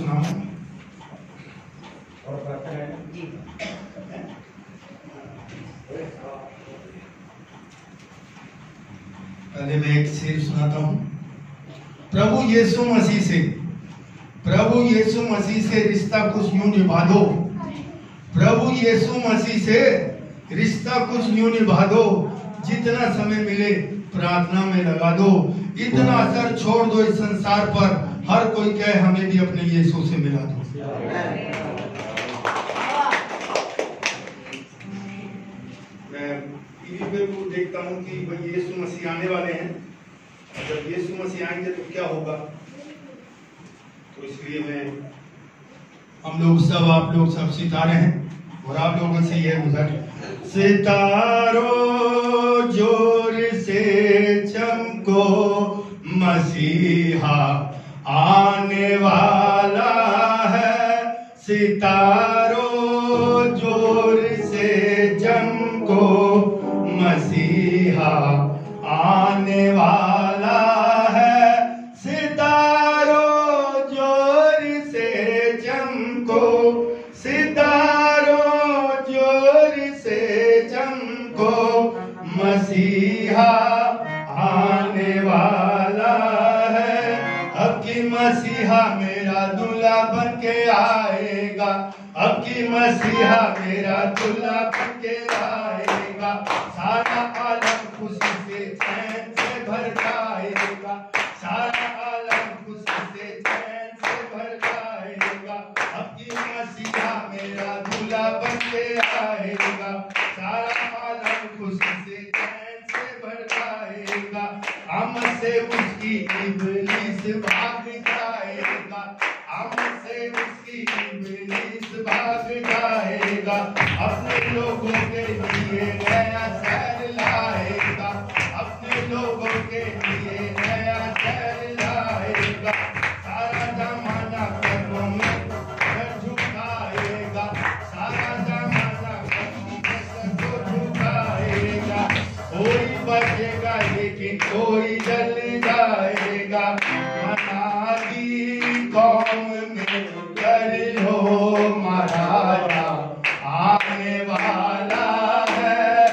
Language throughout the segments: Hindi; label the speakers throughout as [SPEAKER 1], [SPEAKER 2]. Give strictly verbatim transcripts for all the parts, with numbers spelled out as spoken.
[SPEAKER 1] सुनाऊं
[SPEAKER 2] और प्रार्थना है जी।
[SPEAKER 1] पहले मैं एक शेर सुनाता हूँ। प्रभु यीशु मसीह से प्रभु यीशु मसीह से रिश्ता कुछ यूं निभा दो, प्रभु यीशु मसीह से रिश्ता कुछ यूं निभा दो, जितना समय मिले प्रार्थना में लगा दो, इतना असर छोड़ दो इस संसार पर, हर कोई कहे हमें भी अपने यीशु से मिला दो। मैं टीवी पे वो देखता हूँ कि भाई यीशु मसीह आने वाले हैं, और जब यीशु मसीह आएंगे तो क्या होगा, तो इसलिए मैं हम लोग सब आप लोग सब सितारे हैं और आप लोगों से ये गुजर, सितारों जोर से चमको, मसीहा आने वाला है, सितारों जोर से चमको, मसीहा आने वाला है, सितारों जोर से चमको, सितारों जोर से चमको, मसीहा आने वाला है, अब की मसीहा मेरा दूल्हा बन के आएगा, अब की मसीहा मेरा दूल्हा बन के आएगा, सारा आलम खुशी से चैन से भर जाएगा, सारा आलम खुशी से चैन से भर जाएगा, अब की मसीहा मेरा दूल्हा बन के आएगा, सारा आलम खुशी से चैन से भर जाएगा, हम से उसकी इब्लीस भाग जाएगा, हम से उसकी इब्लीस भाग जाएगा, अपने लोगों के लिए नया शहर लाएगा, अपने लोगों के लिए नया शहर लाएगा, सारा जमाना कदमों में सर झुकाएगा, सारा जमाना कदमों में सर को झुकाएगा, कोई बचेगा लेकिन कोई जल जाएगा, मनादी कौम में कर लो महाराजा आने वाला है,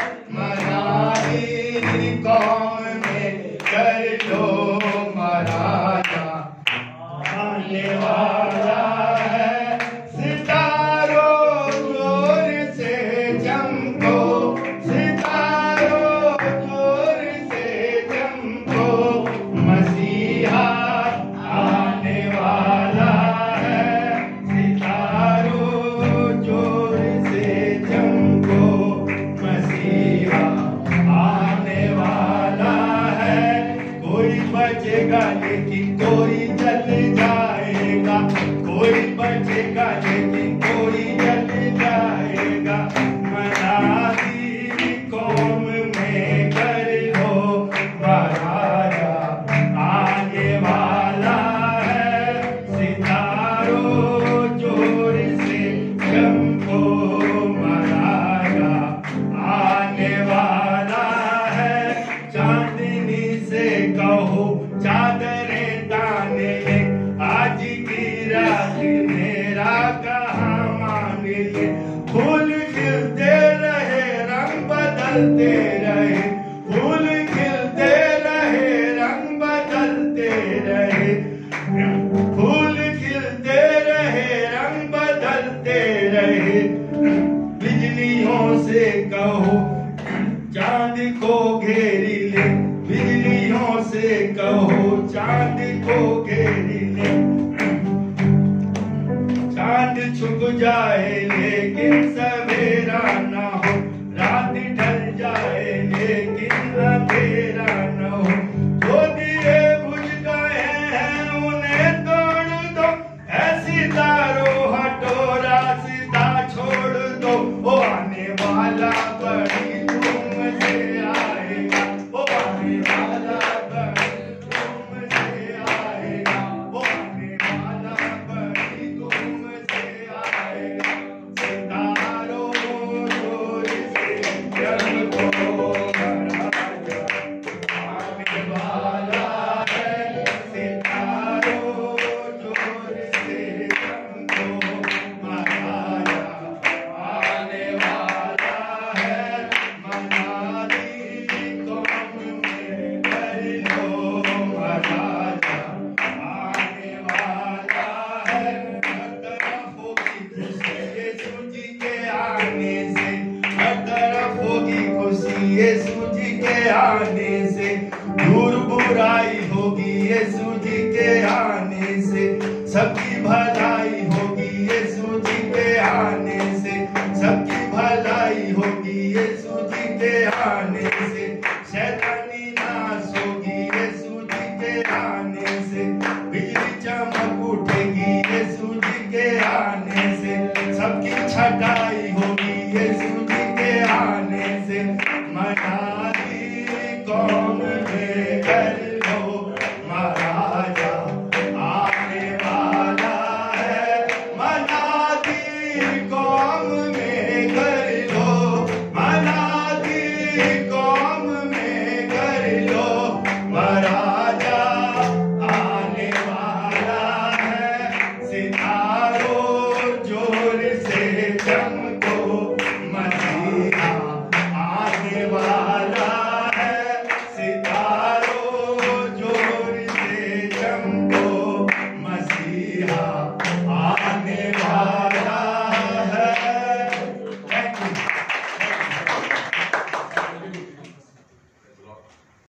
[SPEAKER 1] मनादी कौम में कर लो महाराजा आने वाला है, सितारों जोर से चमको, सितारों जोर से चमको, मसीहा आने वाला है, सितारों जोर से चमको, मसीहा आने वाला है, कोई बचेगा लेकिन कोई जल जाएगा, कोई बचेगा लेकिन कोई जल जाएगा, मनादी कौम में कर लो महाराजा आने वाला है, सितारों जोर से चमको, महाराजा आने वाला है, चांदनी से कहो चादरें ताने ले, आज की रात मेरा कहाँ मान ले, फूल खिलते रहे रंग बदलते रहे, फूल खिलते रहे रंग बदलते रहे, फूल खिलते रहे रंग बदलते रहे, बिजलियों से कहो चांद को घेरी ले, बिजलियों से कहो चांद को घेरी ले, चांद छुप जाए लेकिन सवेरा ना हो, रात ढल जाए लेकिन अंधेरा न हो, जो दिए बुझ गए हैं उन्हें तोड़ दो, ऐसी तारो हटो रास्ता छोड़ दो, वो आने वाला बड़ी धूम से आएगा, वो आने वाला बड़ी धूम से आएगा, वो आने वाला बड़ी धूम से आएगा, सितारों सबकी भलाई होगी यीशु जी के आने से, सबकी भलाई होगी यीशु जी के आने से, शैतानी नाश होगी यीशु जी के आने से, बिजली चमक उठेगी यीशु जी के आने से, सबकी छटा